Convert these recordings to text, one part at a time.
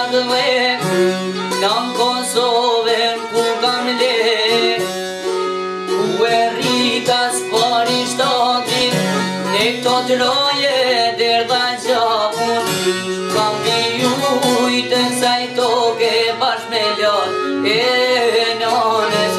dhe në Kosovën ku kam le, ku e rrita s'pari shtatin, ne këto të roje derdha gjapun, kam vijujtë në saj toke bashkë me lot, e nënës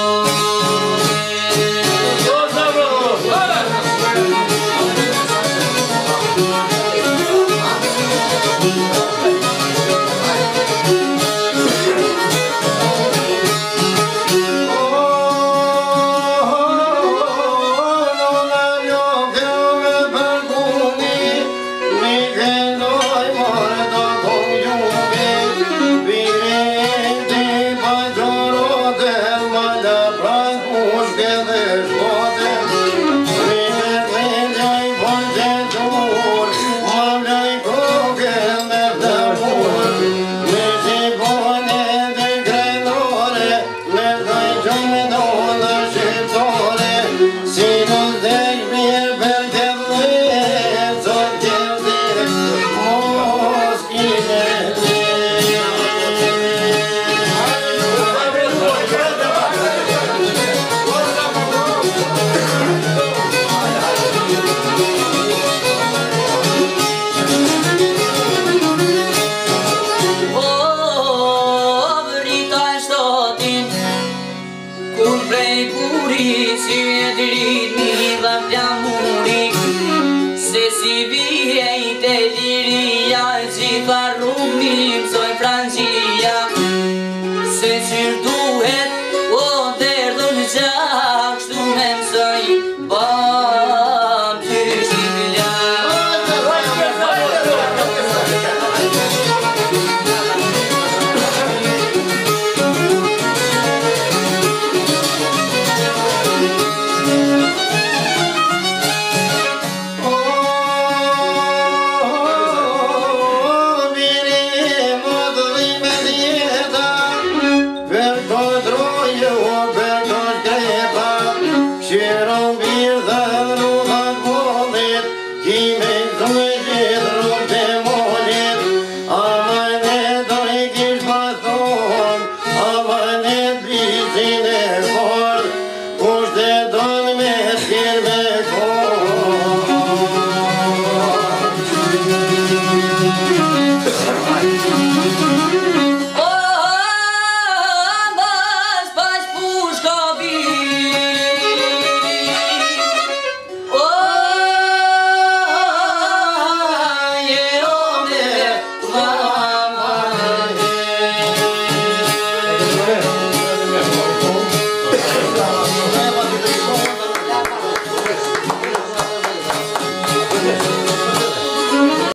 si e dritni dhe flamuri, se si vijejt e liria, gjitha rrugni mësoj Franqia, se qyrë duhet, o derdhën gjak, shtu me mësoj bam të shqipja.